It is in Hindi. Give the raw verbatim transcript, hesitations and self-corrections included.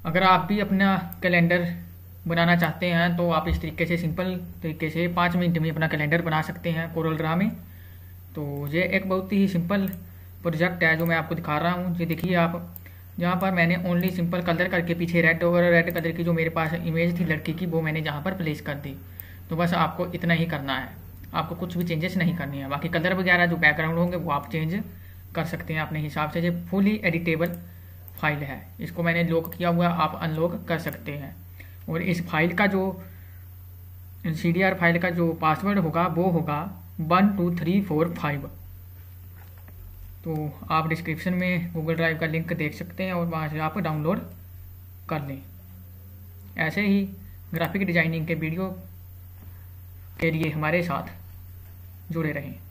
अगर आप भी अपना कैलेंडर बनाना चाहते हैं तो आप इस तरीके से सिंपल तरीके से पाँच मिनट में अपना कैलेंडर बना सकते हैं कोरल ड्रा में। तो ये एक बहुत ही सिंपल प्रोजेक्ट है जो मैं आपको दिखा रहा हूँ। ये देखिए आप, जहाँ पर मैंने ओनली सिंपल कलर करके पीछे रेड और रेड कलर की जो मेरे पास इमेज थी लड़की की, वो मैंने जहाँ पर प्लेस कर दी। तो बस आपको इतना ही करना है, आपको कुछ भी चेंजेस नहीं करनी है। बाकी कलर वगैरह जो बैकग्राउंड होंगे वो आप चेंज कर सकते हैं अपने हिसाब से। ये फुली एडिटेबल फाइल है, इसको मैंने लॉक किया हुआ, आप अनलॉक कर सकते हैं। और इस फाइल का जो सी डी आर फाइल का जो पासवर्ड होगा वो होगा one two three four five. तो आप डिस्क्रिप्शन में गूगल ड्राइव का लिंक देख सकते हैं और वहाँ से आप डाउनलोड कर लें। ऐसे ही ग्राफिक डिजाइनिंग के वीडियो के लिए हमारे साथ जुड़े रहें।